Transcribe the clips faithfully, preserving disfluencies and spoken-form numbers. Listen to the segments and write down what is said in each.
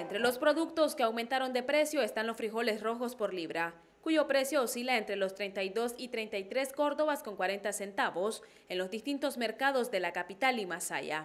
Entre los productos que aumentaron de precio están los frijoles rojos por libra, cuyo precio oscila entre los treinta y dos y treinta y tres córdobas con cuarenta centavos en los distintos mercados de la capital y Masaya.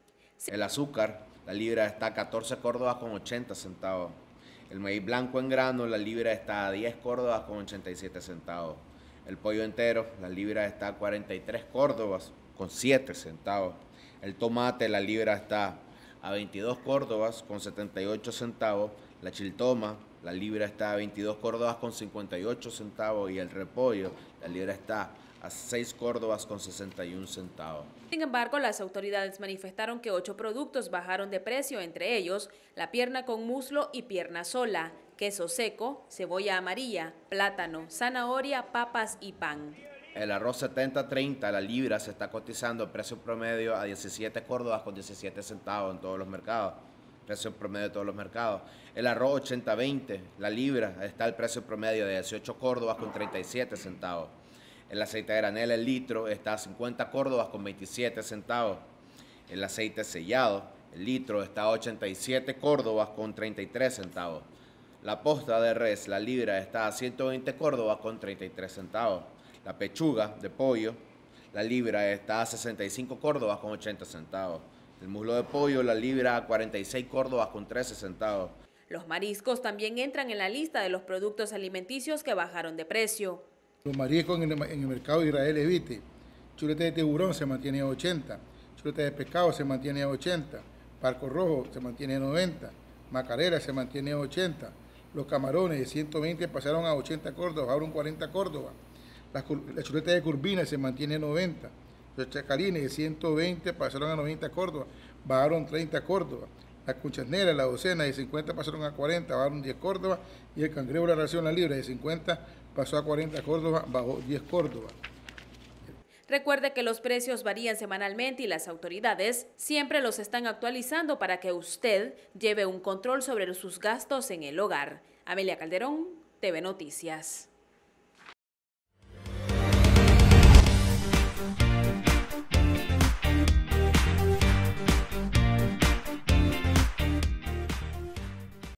El azúcar, la libra está a catorce córdobas con ochenta centavos. El maíz blanco en grano, la libra está a diez córdobas con ochenta y siete centavos. El pollo entero, la libra está a cuarenta y tres córdobas con siete centavos. El tomate, la libra está a veintidós córdobas con setenta y ocho centavos. La chiltoma, la libra está a veintidós córdobas con cincuenta y ocho centavos. Y el repollo, la libra está a seis córdobas con sesenta y un centavos. Sin embargo, las autoridades manifestaron que ocho productos bajaron de precio, entre ellos la pierna con muslo y pierna sola, queso seco, cebolla amarilla, plátano, zanahoria, papas y pan. El arroz setenta treinta, la libra, se está cotizando precio promedio a diecisiete córdobas con diecisiete centavos en todos los mercados. Precio promedio de todos los mercados. El arroz ochenta veinte, la libra, está el precio promedio de dieciocho córdobas con treinta y siete centavos. El aceite de granel, el litro, está a cincuenta córdobas con veintisiete centavos. El aceite sellado, el litro, está a ochenta y siete córdobas con treinta y tres centavos. La posta de res, la libra, está a ciento veinte córdobas con treinta y tres centavos. La pechuga de pollo, la libra, está a sesenta y cinco córdobas con ochenta centavos. El muslo de pollo, la libra, a cuarenta y seis córdobas con trece centavos. Los mariscos también entran en la lista de los productos alimenticios que bajaron de precio. Los mariscos en el, en el mercado de Israel Evite, chuleta de tiburón se mantiene a ochenta, chuleta de pescado se mantiene a ochenta, parco rojo se mantiene a noventa, macarela se mantiene a ochenta, los camarones de ciento veinte pasaron a ochenta córdobas, bajaron cuarenta córdobas, la, la chuleta de curvina se mantiene a noventa, los chacalines de ciento veinte pasaron a noventa córdobas, bajaron treinta córdobas, las conchas negras, la docena de cincuenta pasaron a cuarenta, bajaron diez córdobas, y el cangrejo de la ración, la libra de cincuenta pasó a cuarenta córdobas, bajó diez córdobas. Recuerde que los precios varían semanalmente y las autoridades siempre los están actualizando para que usted lleve un control sobre sus gastos en el hogar. Amelia Calderón, T V Noticias.